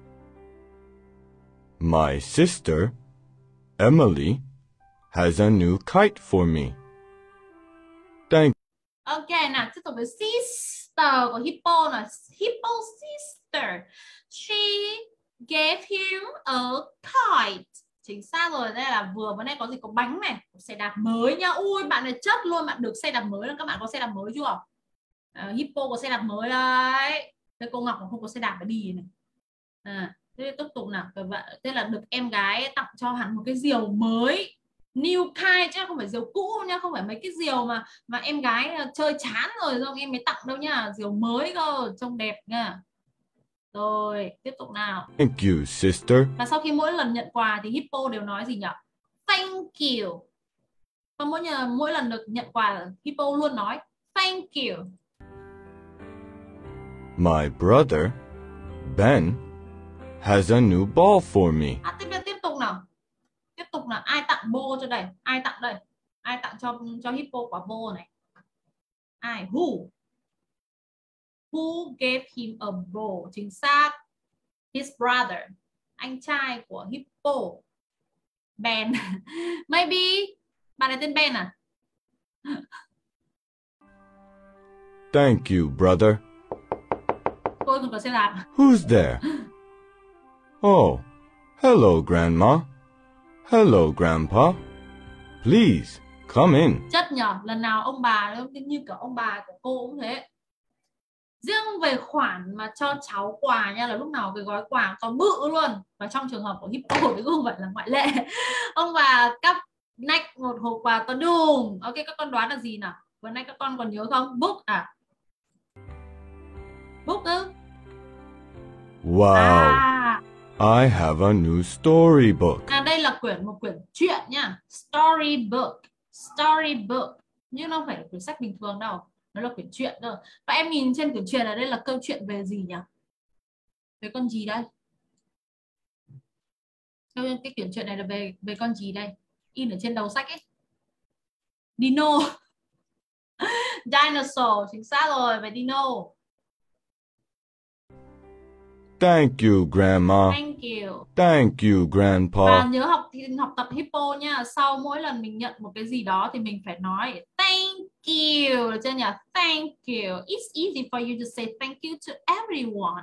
Speaker 5: My sister, Emily, has a new kite for me. Thank
Speaker 1: Ok, nào tiếp tục với sister của Hippo là Hippo sister. She gave him a kite. Chính xác rồi, đây là vừa vừa nay có gì, có bánh này, có xe đạp mới nha. Ui, bạn này chất luôn, bạn được xe đạp mới. Các bạn có xe đạp mới chưa? À, Hippo có xe đạp mới đấy. Thế cô Ngọc không có xe đạp để đi này. À, thế tiếp tục nào. Thế là được em gái tặng cho hắn một cái diều mới. New kite chứ không phải diều cũ nha, không phải mấy cái diều mà mà em gái chơi chán rồi xong em mới tặng đâu nha, diều mới cơ, trông đẹp nha. Rồi, tiếp tục nào.
Speaker 5: Thank you, sister.
Speaker 1: Và sau khi mỗi lần nhận quà thì Hippo đều nói gì nhỉ? Thank you. Và mỗi nhờ, mỗi lần được nhận quà Hippo luôn nói thank you.
Speaker 5: My brother, Ben, has a new ball for me.
Speaker 1: À, tiếp, tiếp tục nào. Tiếp tục là ai tặng bô cho đây? Ai tặng đây? Ai tặng cho cho Hippo quả bô này? Ai? Who? Who gave him a ball? Chính xác. His brother. Anh trai của Hippo. Ben. Maybe. Bạn này tên Ben à?
Speaker 5: Thank you, brother.
Speaker 1: Tôi còn có xe đạp.
Speaker 5: Who's there? Oh, hello, Grandma. Hello, Grandpa. Please, come in.
Speaker 1: Chất nhở, lần nào ông bà như kiểu ông bà của cô cũng thế. Riêng về khoản mà cho cháu quà nha, là lúc nào cái gói quà to bự luôn. Và trong trường hợp của Hippo thì cũng không phải là ngoại lệ. Ông bà cắp nách một hộp quà to đùng. Ok, các con đoán là gì nào? Vừa nay các con còn nhớ không? Book à? Book ư?
Speaker 5: Wow.
Speaker 1: À.
Speaker 5: I have a new storybook.
Speaker 1: À, đây là quyển một quyển truyện nha. Storybook. Storybook. Nhưng nó không phải là quyển sách bình thường đâu. Nó là quyển truyện thôi. Và em nhìn trên quyển truyện ở đây là câu chuyện về gì nhỉ? Về con gì đây? Cái quyển truyện này là về về con gì đây? In ở trên đầu sách ấy. Dino. Dinosaur. Chính xác rồi, về Dino.
Speaker 5: Thank you, Grandma.
Speaker 1: Thank you.
Speaker 5: Thank you, Grandpa.
Speaker 1: Và nhớ học học tập Hippo nha. Sau mỗi lần mình nhận một cái gì đó thì mình phải nói thank you, được chưa nhỉ? Thank you. It's easy for you to say thank you to everyone.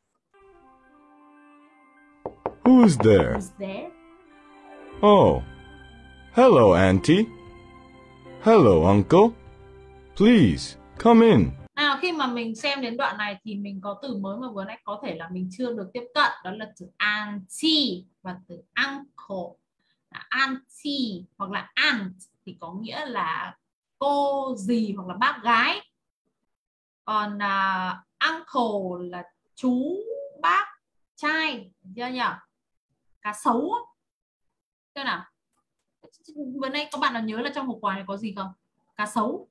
Speaker 5: Who's there?
Speaker 1: Who's there?
Speaker 5: Oh, hello, Auntie. Hello, Uncle. Please, come in.
Speaker 1: Nào, khi mà mình xem đến đoạn này thì mình có từ mới mà vừa nãy có thể là mình chưa được tiếp cận, đó là từ auntie và từ uncle. Auntie hoặc là aunt thì có nghĩa là cô dì hoặc là bác gái. Còn uh, uncle là chú bác trai, chưa nhỉ? Cá sấu. Thế nào? Vừa nãy các bạn nào nhớ là trong hộp quà này có gì không? Cá sấu.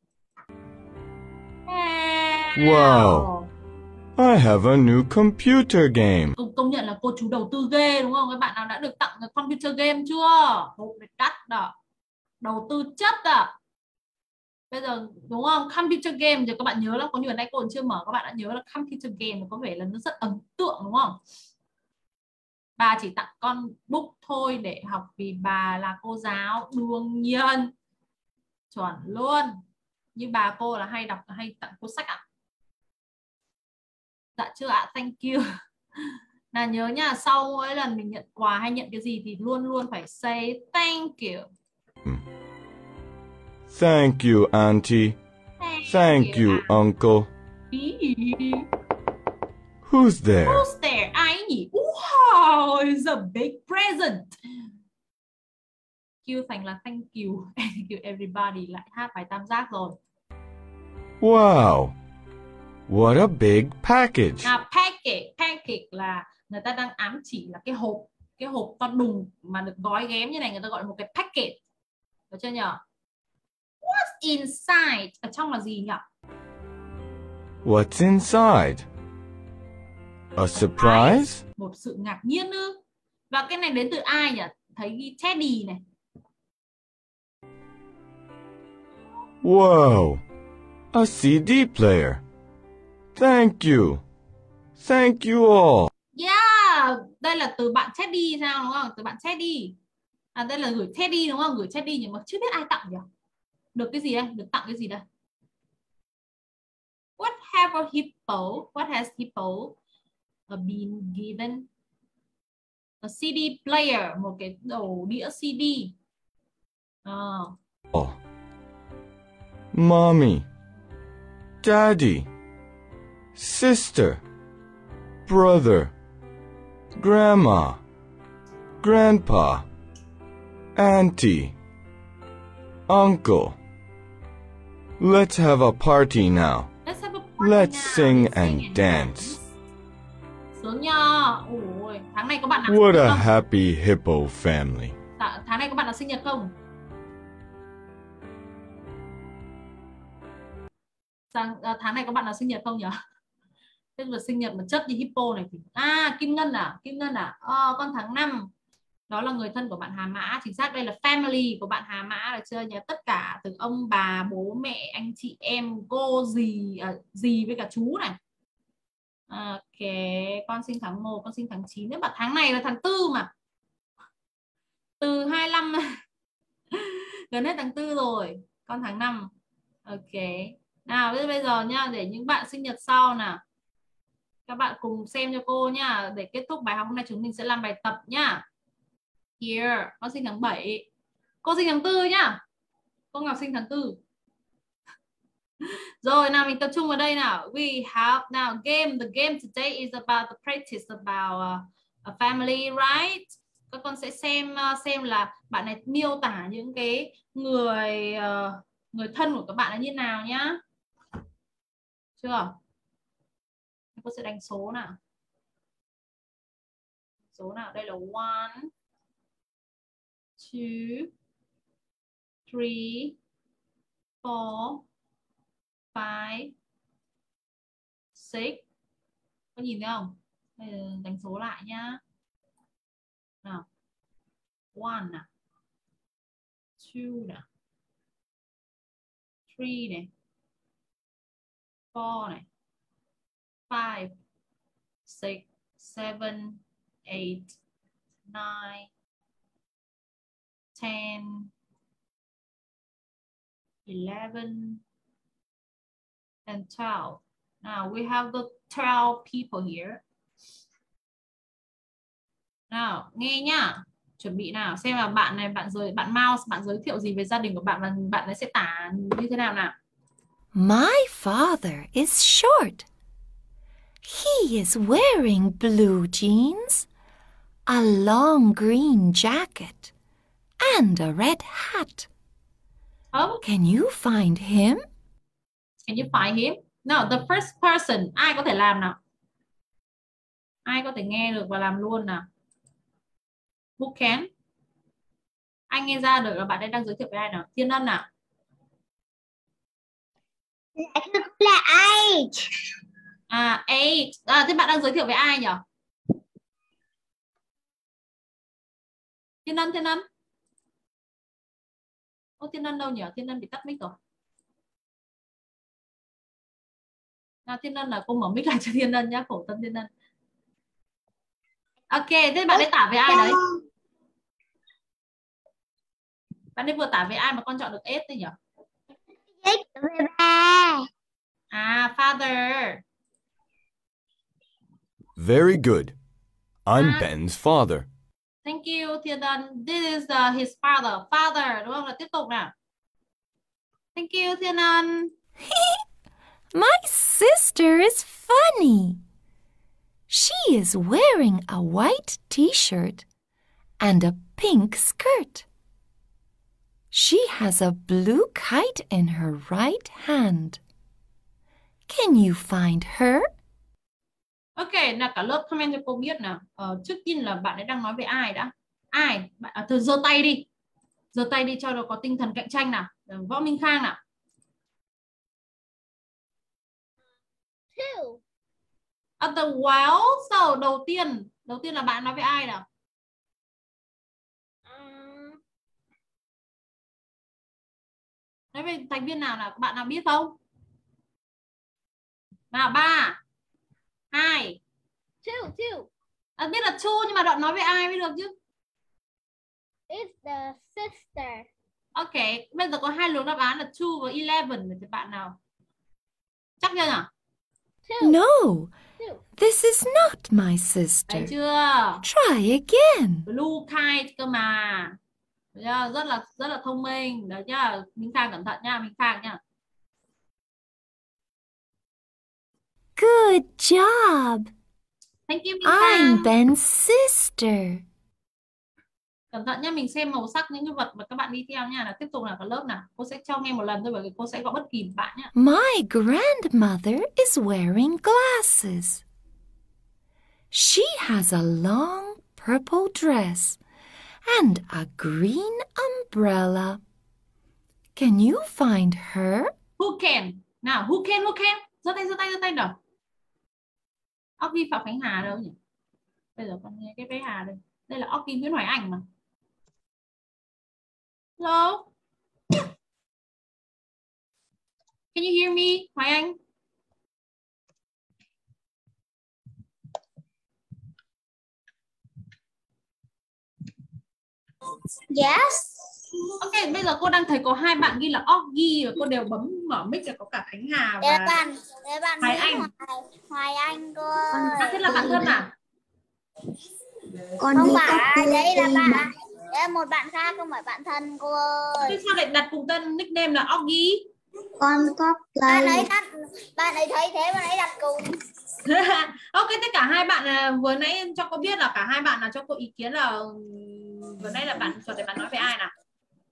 Speaker 5: Wow. I have a new computer game.
Speaker 1: Công, công nhận là cô chú đầu tư ghê đúng không? Các bạn nào đã được tặng computer game chưa? Hộp này đắt đó. Đầu tư chất à. Bây giờ đúng không? Computer game thì các bạn nhớ là có nhiều nãy cô chưa mở, các bạn đã nhớ là computer game có vẻ là nó rất ấn tượng đúng không? Bà chỉ tặng con book thôi để học vì bà là cô giáo, đương nhiên. Chuẩn luôn. Như bà cô là hay đọc, hay tặng cô sách ạ. À? Dạ chưa ạ, thank you. Là nhớ nha, sau mỗi lần mình nhận quà hay nhận cái gì thì luôn luôn phải say thank you.
Speaker 5: Thank you, Auntie.
Speaker 1: Thank,
Speaker 5: Thank
Speaker 1: you,
Speaker 5: you, Uncle. Who's there?
Speaker 1: Who's there? Ai nhỉ? Wow, it's a big present. Q thành là thank you. Thank you everybody. Lại hát bài tam giác rồi.
Speaker 5: Wow. What a big package.
Speaker 1: Nào, package. Package là người ta đang ám chỉ là cái hộp. Cái hộp to đùng mà được gói ghém như này người ta gọi là một cái package. Được chưa nhỉ? What's inside? Ở trong là gì nhỉ?
Speaker 5: What's inside? A surprise?
Speaker 1: Một sự ngạc nhiên ư? Và cái này đến từ ai nhỉ? Thấy ghi Teddy này.
Speaker 5: Whoa. A C D player. Thank you. Thank you all.
Speaker 1: Yeah, đây là từ bạn Teddy sao đúng không? Từ bạn Teddy. À đây là gửi Teddy đúng không? Gửi Teddy nhưng mà chưa biết ai tặng nhỉ? Được cái gì đây? Được tặng cái gì đây? What have a hippo? What has hippo been given? A C D player, một cái đầu đĩa C D. Oh.
Speaker 5: Oh. Mommy. Daddy. Sister. Brother. Grandma. Grandpa. Auntie. Uncle. Let's have a party now.
Speaker 1: Let's have a party
Speaker 5: Let's
Speaker 1: now.
Speaker 5: sing
Speaker 1: Let's
Speaker 5: and
Speaker 1: sing and
Speaker 5: dance.
Speaker 1: Sướng nha. Ôi, tháng này có bạn nào
Speaker 5: What
Speaker 1: sinh
Speaker 5: a
Speaker 1: nhật không?
Speaker 5: happy hippo family.
Speaker 1: Tạ- Tháng này có bạn nào sinh nhật không? Sang, à, tháng này có bạn nào sinh nhật không nhỉ? Thế mà sinh nhật mà chất như hippo này thì à Kim Ngân à Kim Ngân à ờ, con tháng năm đó là người thân của bạn Hà Mã, chính xác đây là family của bạn Hà Mã, được chưa nhỉ? Tất cả từ ông bà bố mẹ anh chị em cô dì à, dì với cả chú này. Ok, con sinh tháng một, con sinh tháng chín. Nếu mà tháng này là tháng tư mà từ hai mươi lăm gần hết tháng tư rồi, con tháng năm. Ok, nào bây giờ nha, để những bạn sinh nhật sau nào các bạn cùng xem cho cô nhá. Để kết thúc bài học hôm nay chúng mình sẽ làm bài tập nhá. Here, con sinh tháng bảy, cô sinh tháng tư nhá, cô Ngọc sinh tháng tư. Rồi nào mình tập trung vào đây nào. We have now game. The game today is about the practice about uh, a family, right? Các con sẽ xem uh, xem là bạn này miêu tả những cái người uh, người thân của các bạn là như nào nhá. Chưa? Cô sẽ đánh số nào. Số nào? Đây là one, two, three, four, five, six. Có nhìn thấy không? Đánh số lại nhá. Nào. One nào. Two nào. Three này. Four này. Five, six, seven, eight, nine, ten, eleven, and twelve. Now we have the twelve people here. Nào, nghe nhá. Chuẩn bị nào, xem là bạn này, bạn giới bạn Mouse, bạn giới thiệu gì về gia đình của bạn và bạn ấy sẽ tả như thế nào nào.
Speaker 6: My father is short. He is wearing blue jeans, a long green jacket, and a red hat.
Speaker 1: Oh,
Speaker 6: Can you find him?
Speaker 1: can you find him? Now, the first person, ai có thể làm nào? Ai có thể nghe được và làm luôn nào? Who can? Anh nghe ra được là bạn ấy đang giới thiệu với ai nào? Thiên Ân nào?
Speaker 2: Là eight.
Speaker 1: À, eight. À, thế bạn đang giới thiệu với ai nhỉ? Thiên Ân, Thiên Ân. Ô, Thiên Ân đâu nhỉ? Thiên Ân bị tắt mic rồi. À, Thiên Ân là cô mở mic lại cho Thiên Ân nhá, khổ tâm Thiên Ân. Ok, thế bạn ấy tả với ai đấy? Bạn ấy vừa tả với ai mà con chọn được S đấy nhỉ?
Speaker 2: Với ba.
Speaker 1: À, father.
Speaker 5: Very good. I'm
Speaker 1: À.
Speaker 5: Ben's father.
Speaker 1: Thank you, Thiên Ân. This is uh, his father. Father, đúng không? Là tiếp tục nào. Thank you, Thiên Ân.
Speaker 6: My sister is funny. She is wearing a white t-shirt and a pink skirt. She has a blue kite in her right hand. Can you find her?
Speaker 1: Ok, là cả lớp comment cho cô biết nào. Ờ, trước tiên là bạn ấy đang nói về ai đã? Ai? Bạn à, thôi giơ tay đi. Giơ tay đi cho nó có tinh thần cạnh tranh nào. Võ Minh Khang nào.
Speaker 2: Two.
Speaker 1: At the well, so đầu tiên, đầu tiên là bạn nói với ai nào?
Speaker 2: Um,
Speaker 1: Nói về thành viên nào nào? Bạn nào biết không? Nào, ba, hai.
Speaker 2: two, two.
Speaker 1: À, biết là two nhưng mà đoạn nói với ai mới được chứ?
Speaker 2: It's the sister.
Speaker 1: Ok, bây giờ có hai luồng đáp án là two và eleven. Thì bạn nào? Chắc chưa nhỉ?
Speaker 2: Two.
Speaker 6: No,
Speaker 2: Two.
Speaker 6: this is not my
Speaker 1: Thấy
Speaker 6: sister.
Speaker 1: chưa?
Speaker 6: Try again.
Speaker 1: Blue kite cơ mà. Đấy chưa? Rất là rất là thông minh. Đấy nhá. Minh Khang cẩn thận nha, Minh Khang nha.
Speaker 6: Good job.
Speaker 1: Thank you Minh
Speaker 6: I'm
Speaker 1: Khang.
Speaker 6: Ben's sister.
Speaker 1: Cẩn thận nhá, mình xem màu sắc những cái vật mà các bạn đi theo nha. Là tiếp tục là cả lớp nào. Cô sẽ cho nghe một lần thôi bởi vì cô sẽ gọi bất kỳ bạn nhá.
Speaker 6: My grandmother is wearing glasses. She has a long purple dress and a green umbrella. Can you find her?
Speaker 1: Who can? Nào, who can, who can? Giơ tay, giơ tay, giơ tay nào. Ốc Ghi Phạm Khánh Hà đâu nhỉ? Bây giờ con nghe cái bé Hà đây. Đây là Ốc Ghi Nguyễn Hoài Anh mà. Hello? Can you hear me, Hoài Anh?
Speaker 2: Yes.
Speaker 1: Ok, bây giờ cô đang thấy có hai bạn ghi là Oggy và cô đều bấm mở mic là có cả Khánh Hà
Speaker 2: Để
Speaker 1: và
Speaker 2: bạn, để bạn
Speaker 1: Hoài
Speaker 2: Hoài
Speaker 1: Anh.
Speaker 2: Hoài, Hoài Anh cô
Speaker 1: À,
Speaker 2: ơi.
Speaker 1: thế là bạn thân à?
Speaker 2: Con không phải, đấy là bạn. Đấy là một bạn khác, không phải bạn thân cô ơi.
Speaker 1: Thế sao lại đặt cùng tên nickname là Oggy?
Speaker 2: Con có bạn ấy đặt, bạn ấy thấy thế bạn ấy đặt cùng.
Speaker 1: Ok, tất cả hai bạn là vừa nãy cho cô biết là cả hai bạn là cho cô ý kiến là vừa nãy là bạn chuẩn để bạn nói về ai nào?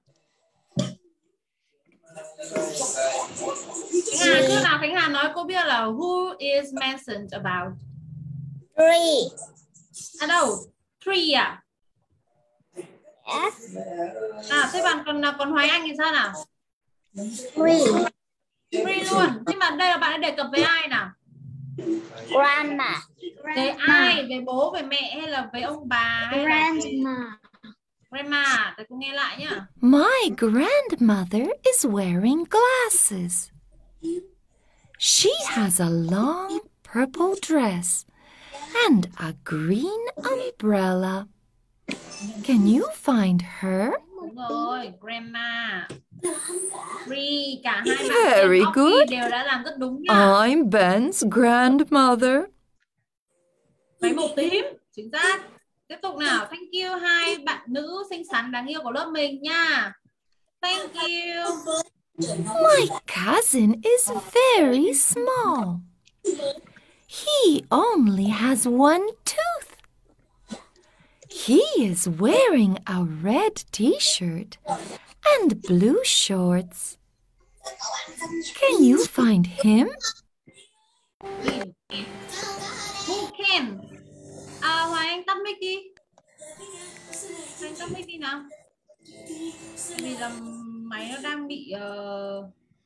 Speaker 1: Khánh Hà trước nào, Khánh Hà nói cô biết là who is mentioned about?
Speaker 2: Three.
Speaker 1: À đâu? Three à?
Speaker 2: Yes.
Speaker 1: À thế bạn còn còn Hoài Anh thì sao nào?
Speaker 2: Three.
Speaker 1: Three luôn. Nhưng mà đây là bạn ấy đề cập với ai nào?
Speaker 2: Grandma.
Speaker 1: Về ai? Về bố, về mẹ hay là với ông bà hay là về...
Speaker 2: Grandma.
Speaker 1: Grandma, để cô nghe lại nhá.
Speaker 6: My grandmother is wearing glasses. She has a long purple dress and a green umbrella. Can you find her?
Speaker 1: Đúng rồi, grandma. Three, cả hai bạn
Speaker 6: Very
Speaker 1: Oggy
Speaker 6: good.
Speaker 1: đều đã làm rất đúng nhá.
Speaker 6: I'm Ben's grandmother.
Speaker 1: Váy màu tím, chính xác. Tiếp tục nào, thank you hai bạn nữ xinh xắn đáng yêu của lớp mình nha. Thank you.
Speaker 6: My cousin is very small. He only has one tooth. He is wearing a red t-shirt and blue shorts. Can you find him?
Speaker 1: Who can? À, Hoài Anh tắt mic đi. Hoài Anh tắt mic đi nào. Vì là máy nó đang bị uh...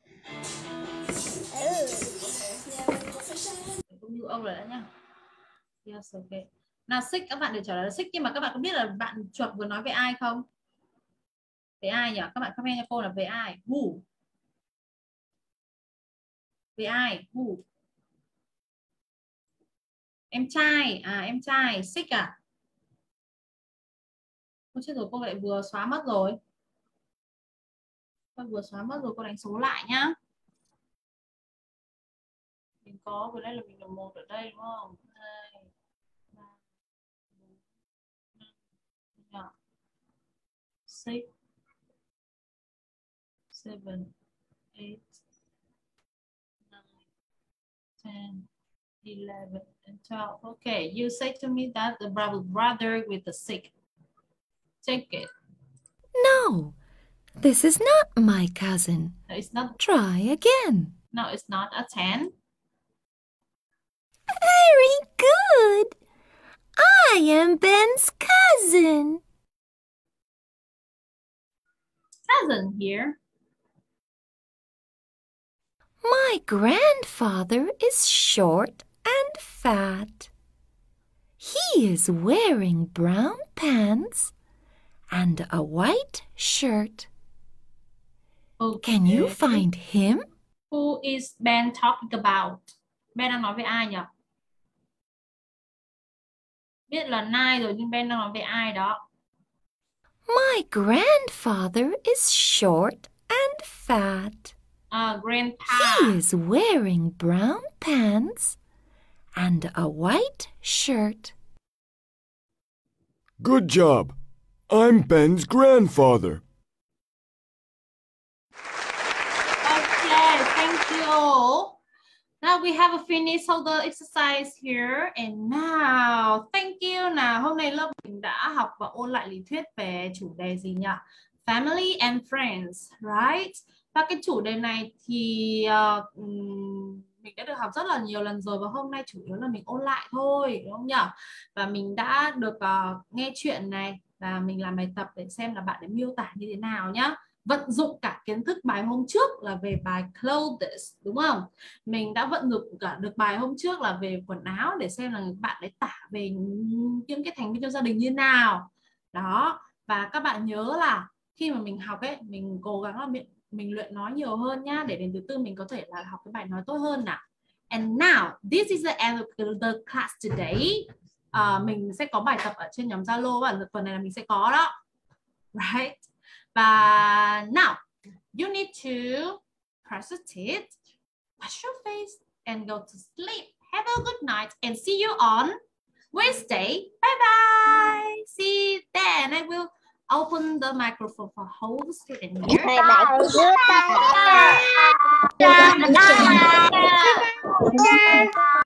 Speaker 1: cũng như ông rồi đã nhá. Yes, okay. Nào Six, các bạn đều trả lời là Six, nhưng mà các bạn có biết là bạn chuột vừa nói về ai không? Về ai nhỉ? Các bạn comment cho cô là về ai? Who? Về ai? Who? Em trai, à em trai, Six à? Ôi chết rồi, cô lại vừa xóa mất rồi. Cô vừa xóa mất rồi, cô đánh số lại nhá. Mình có, vừa đây là mình là một ở đây đúng không? hai, ba, bốn, Yeah. Six, seven, eight, nine, ten, eleven, and twelve. Okay, you say to me that the brother brother with the six. Take it.
Speaker 6: No, this is not my cousin.
Speaker 1: It's not.
Speaker 6: Try again.
Speaker 1: No, it's not a ten.
Speaker 6: Very good. I am Ben's cousin.
Speaker 1: Cousin here.
Speaker 6: My grandfather is short and fat. He is wearing brown pants and a white shirt.
Speaker 1: Okay.
Speaker 6: Can you find him?
Speaker 1: Who is Ben talking about? Ben đang nói với ai nhỉ? Biết là Nai rồi nhưng Ben đang nói với ai đó?
Speaker 6: My grandfather is short and fat.
Speaker 1: Uh, grandpa.
Speaker 6: He is wearing brown pants and a white shirt.
Speaker 5: Good job. I'm Ben's grandfather.
Speaker 1: Okay, thank you all. Now we have a finished all the exercise here. And now, thank you. Nào, hôm nay lớp mình đã học và ôn lại lý thuyết về chủ đề gì nhỉ? Family and friends, right? Và cái chủ đề này thì uh, mình đã được học rất là nhiều lần rồi và hôm nay chủ yếu là mình ôn lại thôi, đúng không nhỉ? Và mình đã được uh, nghe chuyện này và mình làm bài tập để xem là bạn ấy miêu tả như thế nào nhá. Vận dụng cả kiến thức bài hôm trước là về bài clothes, đúng không? Mình đã vận dụng cả được bài hôm trước là về quần áo để xem là bạn ấy tả về những cái thành viên trong gia đình như nào. Đó, và các bạn nhớ là khi mà mình học ấy, mình cố gắng là mình, mình luyện nói nhiều hơn nhá, để đến thứ tư mình có thể là học cái bài nói tốt hơn nào. And now, this is the end of the class today. Uh, mình sẽ có bài tập ở trên nhóm Zalo và tuần này là mình sẽ có đó. Right? Và now, you need to brush your teeth, wash your face, and go to sleep. Have a good night and see you on Wednesday. Bye bye. See you then. I will open the microphone for whole student here.
Speaker 2: Bye bye. Bye bye. Bye bye.